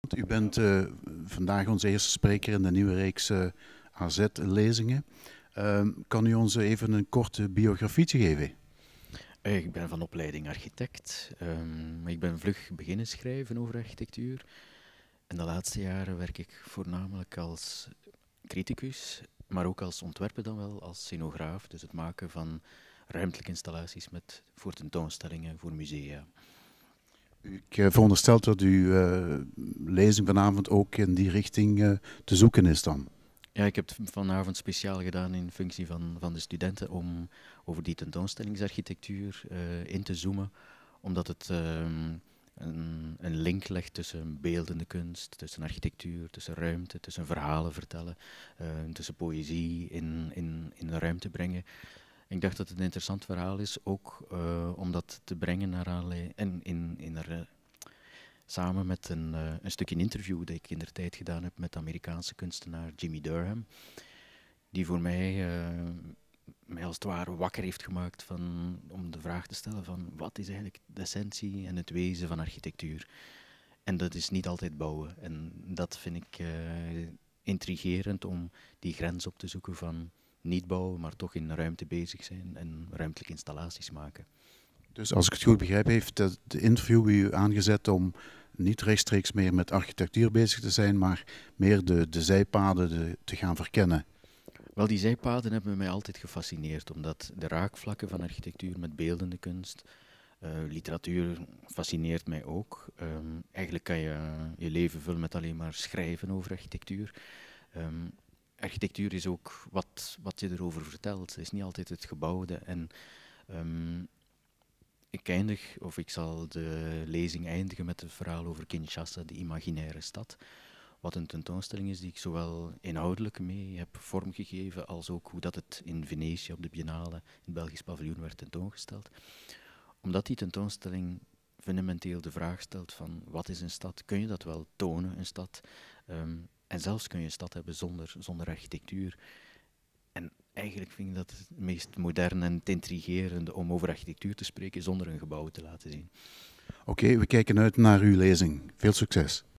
U bent vandaag onze eerste spreker in de nieuwe reeks AZ-lezingen. Kan u ons even een korte biografietje geven? Ik ben van opleiding architect, maar ik ben vlug beginnen schrijven over architectuur. En de laatste jaren werk ik voornamelijk als criticus, maar ook als ontwerper dan wel, als scenograaf. Dus het maken van ruimtelijke installaties voor tentoonstellingen, voor musea. Ik veronderstel dat uw lezing vanavond ook in die richting te zoeken is dan. Ja, ik heb het vanavond speciaal gedaan in functie van de studenten om over die tentoonstellingsarchitectuur in te zoomen, omdat het een link legt tussen beeldende kunst, tussen architectuur, tussen ruimte, tussen verhalen vertellen, tussen poëzie in de ruimte brengen. Ik dacht dat het een interessant verhaal is, ook om dat te brengen naar allerlei, samen met een stukje interview dat ik indertijd gedaan heb met de Amerikaanse kunstenaar Jimmy Durham, die voor mij als het ware wakker heeft gemaakt om de vraag te stellen van wat is eigenlijk de essentie en het wezen van architectuur. En dat is niet altijd bouwen. En dat vind ik intrigerend om die grens op te zoeken van niet bouwen, maar toch in ruimte bezig zijn en ruimtelijke installaties maken. Dus als ik het goed begrijp, heeft de interview u aangezet om niet rechtstreeks meer met architectuur bezig te zijn, maar meer de zijpaden te gaan verkennen. Wel, die zijpaden hebben mij altijd gefascineerd, omdat de raakvlakken van architectuur met beeldende kunst, literatuur fascineert mij ook. Eigenlijk kan je je leven vullen met alleen maar schrijven over architectuur. Architectuur is ook wat je erover vertelt. Het is niet altijd het gebouwde. En ik zal de lezing eindigen met het verhaal over Kinshasa, de imaginaire stad. Wat een tentoonstelling is die ik zowel inhoudelijk mee heb vormgegeven, als ook hoe dat het in Venetië op de Biennale, in het Belgisch paviljoen, werd tentoongesteld. Omdat die tentoonstelling fundamenteel de vraag stelt van wat is een stad? Kun je dat wel tonen, een stad? En zelfs kun je een stad hebben zonder architectuur. En eigenlijk vind ik dat het meest moderne en het intrigerende om over architectuur te spreken zonder een gebouw te laten zien. Oké, we kijken uit naar uw lezing. Veel succes.